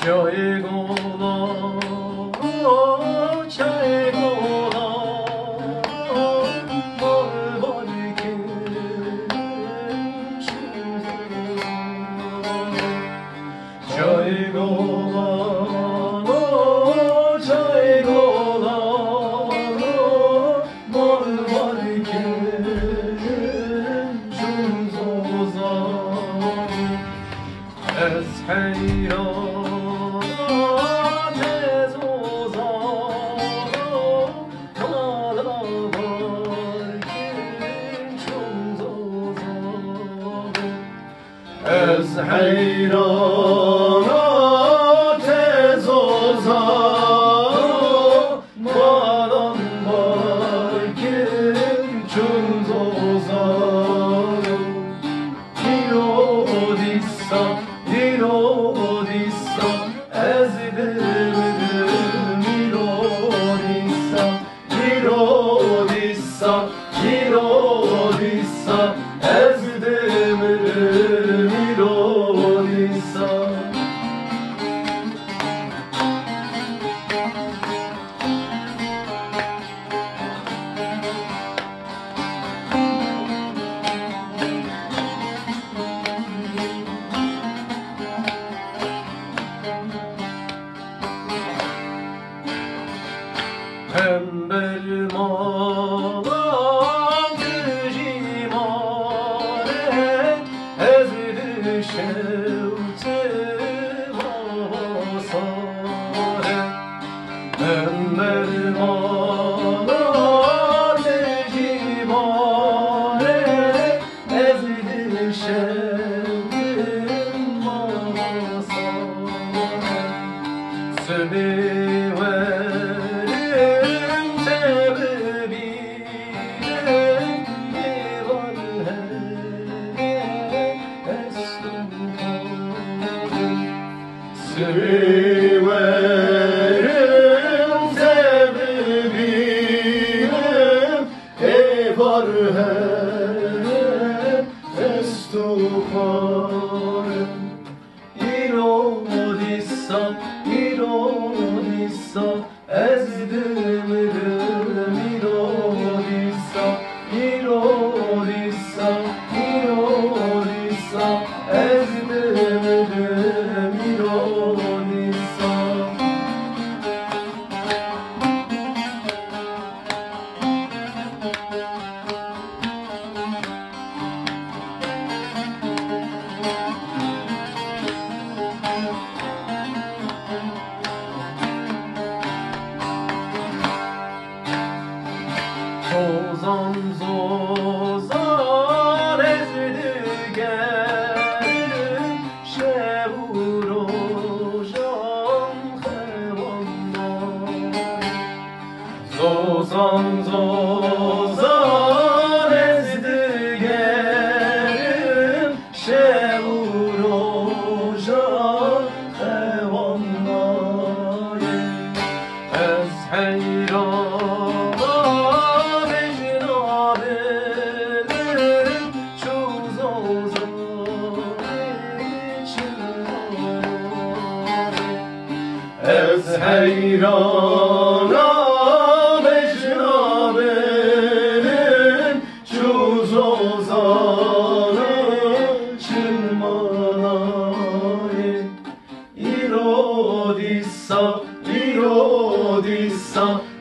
저이구나 저이구나 뭘 밝힌 저이구나 저이구나 뭘 밝힌 중소사 أسحيرا حیران تزوزا مالان بارکن چون زوزا ایرودیسا از دلم ایرودیسا از دلم Pembel malan gücimane ezdi şevte vasare Pembel malan gücimane ezdi şevte vasare Severim sebebim var hep estufarım İrodissa ezdimirim İrodissa ezdimirim İrodissa Zozan ezdigerim şevurojam hevandan Zozan ezdigerim şevurojam hevandan Ez heyran Ez heyranam ecnabenim çuzozanı çılmanayı İrodissa